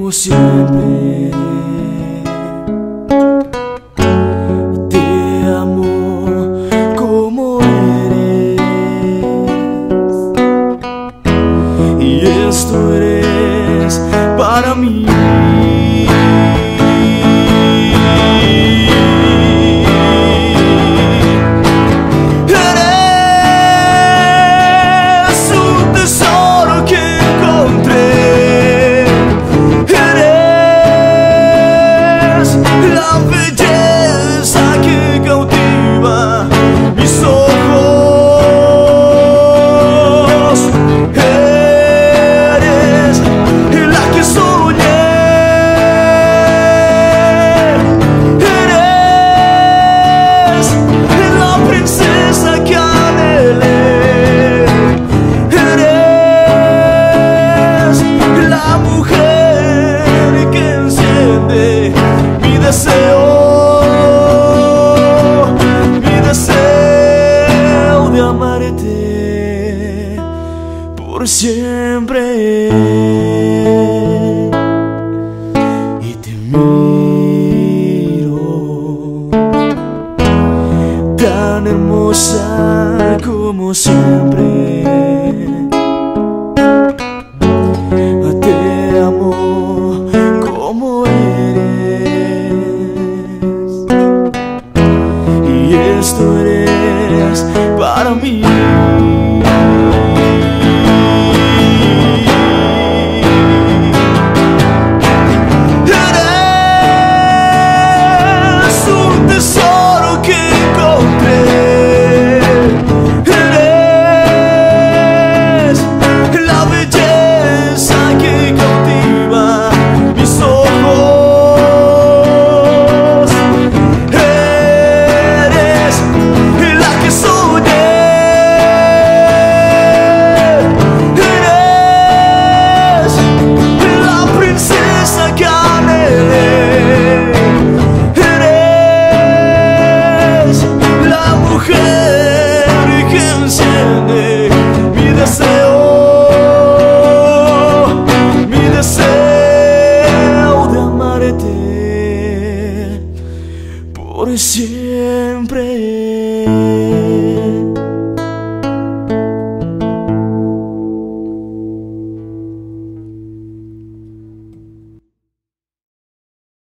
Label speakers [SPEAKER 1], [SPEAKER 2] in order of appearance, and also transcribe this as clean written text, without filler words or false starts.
[SPEAKER 1] como siempre. Te amo como eres, y esto eres para mí. Por siempre, y te miro tan hermosa como siempre. Te amo como eres, y esto eres para mí. Por siempre.